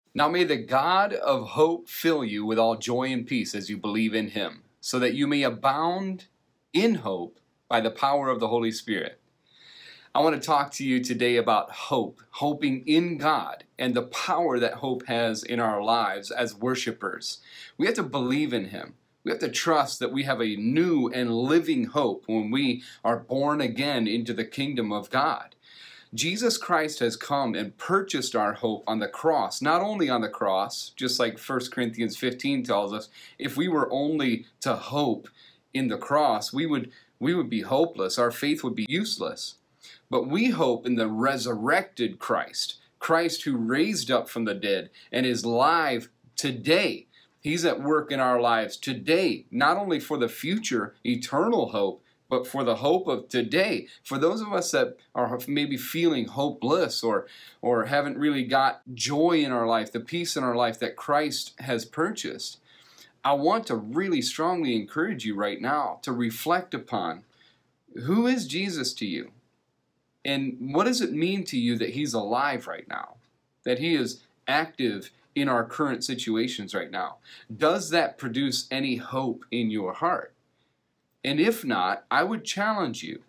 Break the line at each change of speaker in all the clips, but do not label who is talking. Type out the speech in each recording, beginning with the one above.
Now may the God of hope fill you with all joy and peace as you believe in him, so that you may abound in hope by the power of the Holy Spirit. I want to talk to you today about hope, hoping in God, and the power that hope has in our lives as worshipers. We have to believe in him. We have to trust that we have a new and living hope when we are born again into the kingdom of God. Jesus Christ has come and purchased our hope on the cross. Not only on the cross, just like 1 Corinthians 15 tells us, if we were only to hope in the cross, we would be hopeless. Our faith would be useless. But we hope in the resurrected Christ, Christ who raised up from the dead and is live today. He's at work in our lives today, not only for the future eternal hope, but for the hope of today. For those of us that are maybe feeling hopeless or haven't really got joy in our life, the peace in our life that Christ has purchased, I want to really strongly encourage you right now to reflect upon, who is Jesus to you? And what does it mean to you that he's alive right now? That he is active in our current situations right now? Does that produce any hope in your heart? And if not, I would challenge you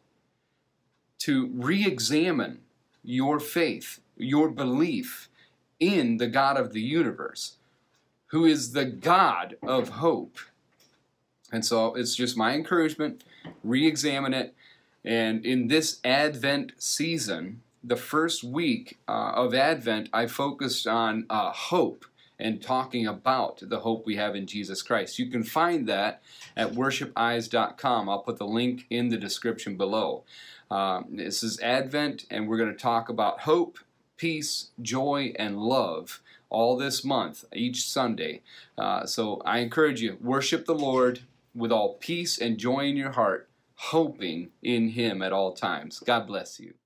to re-examine your faith, your belief in the God of the universe, who is the God of hope. And so it's just my encouragement, re-examine it. And in this Advent season, the first week of Advent, I focused on hope and talking about the hope we have in Jesus Christ. You can find that at worshipeyes.com. I'll put the link in the description below. This is Advent, and we're going to talk about hope, peace, joy, and love all this month, each Sunday. So I encourage you, worship the Lord with all peace and joy in your heart, hoping in him at all times. God bless you.